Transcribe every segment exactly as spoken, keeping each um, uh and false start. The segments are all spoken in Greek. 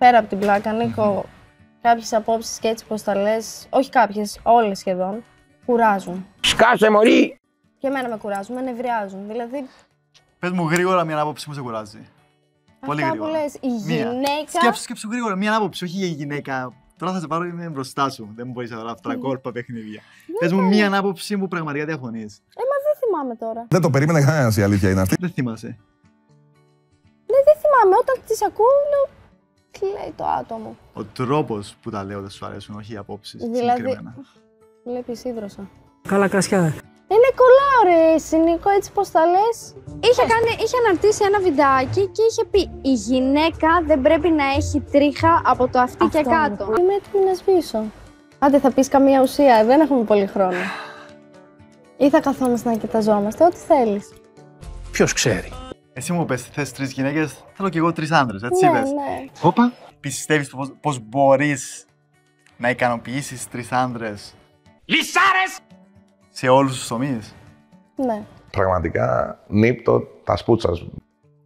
πέρα από την πλάκα, Νίκο, mm-hmm. κάποιες απόψεις και έτσι πως τα λες, όχι κάποιες, όλες σχεδόν, κουράζουν. Σκάσε μωρή! Και εμένα με κουράζουν, με νευριάζουν. Δηλαδή. Πες μου γρήγορα μια άποψη που σε κουράζει. Πολύ αυτά γρήγορα. Που λες, η γυναίκα. Σκέψου, σκέψου γρήγορα, μια άποψη, όχι η γυναίκα. Τώρα θα σε πάρω είμαι μπροστά σου. Δεν μου μπορείς να γράψει αυτά κόλπα παιχνίδια. Πες μου μια άποψη που πραγματικά διαφωνείς. Ε, μα δεν θυμάμαι τώρα. Δεν το περίμενε κανένας, η αλήθεια είναι αυτή. Δεν θυμάσαι. Ναι, δεν θυμάμαι. Όταν τις ακούω, λέω. Τι λέει το άτομο. Ο τρόπος που τα λέω δεν σου αρέσουν, όχι οι απόψεις. Δηλαδή. Βλέπεις, ίδρωσα. Καλά κρασιά. Είναι κολλάω ρε, Νίκο, έτσι πως τα λες. Είχε, κάνει, είχε αναρτήσει ένα βιντεάκι και είχε πει η γυναίκα δεν πρέπει να έχει τρίχα από το αυτί και κάτω. Είμαι έτοιμη να σβήσω. Άντε θα πεις καμία ουσία, δεν έχουμε πολύ χρόνο. Ή θα καθόμαστε να κοιταζόμαστε, ό,τι θέλεις. Ποιος ξέρει. Εσύ μου πες, θες τρεις γυναίκες, θέλω κι εγώ τρεις άντρες, έτσι ναι, είπες. Ναι. Όπα. Πιστεύεις πως, πως μπορείς να ικανοποιήσεις τρεις άντρες. Λυσάρες! Σε όλους τους τομείς. Ναι. Πραγματικά νύπτω τα σπούτσα σου.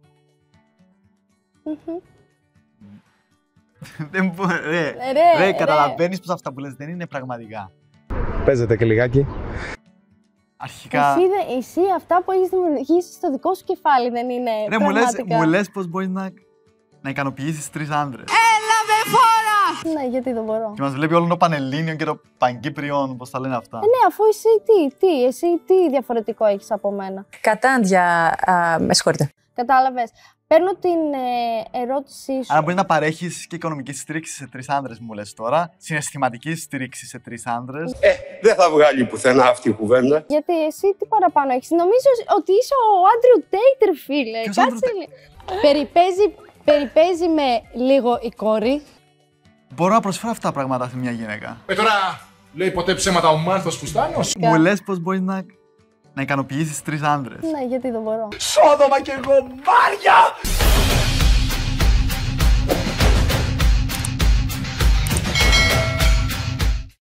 Mm-hmm. Δεν μπορεί, ρε, ρε, ρε, ρε. καταλαβαίνεις πως αυτά που λες δεν είναι πραγματικά. Παίζετε και λιγάκι. Αρχικά... Εσύ, δε, εσύ αυτά που έχεις δημιουργήσει στο δικό σου κεφάλι δεν είναι ρε, πραγματικά. Μου λες, μου λες πως μπορείς να, να ικανοποιήσεις τρεις άντρες. Έλα με φόρα! Ναι, γιατί δεν μπορώ. Και μας βλέπει όλο το Πανελλήνιο και το Παγκύπριον, πώς τα λένε αυτά. Ε, ναι, αφού εσύ τι, τι, εσύ τι διαφορετικό έχεις από μένα. Κατάντια, α, με συγχωρείτε. Κατάλαβες. Παίρνω την ε, ερώτησή σου. Άρα μπορεί να παρέχεις και οικονομική στήριξη σε τρεις άντρες, μου λες τώρα. Συναισθηματική στήριξη σε τρεις άντρες. Ε, δεν θα βγάλει πουθενά αυτή η κουβέντα. Γιατί εσύ τι παραπάνω έχεις. Νομίζω ότι είσαι ο Άντριου Τέιτ, φίλε. Ποιος Κάτσε λίγο. Περιπέζει, περιπέζει με λίγο η κόρη. Μπορώ να προσφέρω αυτά τα πράγματα σε μια γυναίκα. Ε, τώρα λέει ποτέ ψέματα ο Μάνθος Φουστάνος. Μου λες πως μπορείς να, να ικανοποιήσεις τρεις άντρες. Ναι, γιατί δεν μπορώ. Σόδομα και γομάρια!